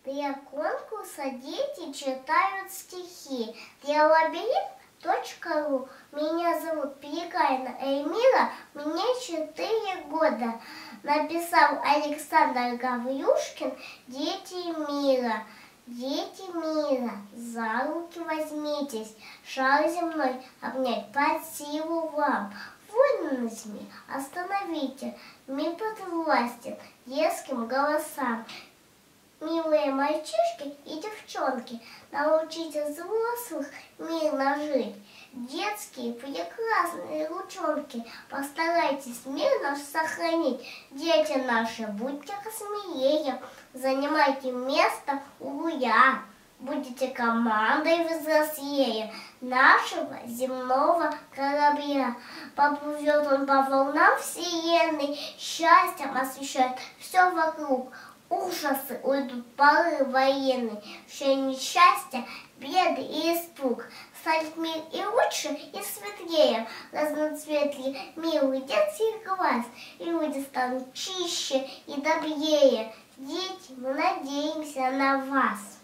Для конкурса дети читают стихи. Для лабиринт.ру. Меня зовут Пеликайна Эльмира, мне 4 года. Написал Александр Гаврюшкин «Дети мира». Дети мира, за руки возьмитесь, шар земной обнять под силу вам. Войны на зме остановите, мир подвластен детским голосам. Милые мальчишки и девчонки, научите взрослых мирно жить. Детские прекрасные ручонки, постарайтесь мир наш сохранить. Дети наши, будьте смелее, занимайте место у руля. Будете командой взрослее нашего земного корабля. Поплывет он по волнам вселенной, счастьем освещает все вокруг. Ужасы уйдут, поры военные, все несчастья, беды и испуг. Станет мир и лучше, и светлее, разноцветнее милый детский глаз, и люди станут чище и добрее. Дети, мы надеемся на вас.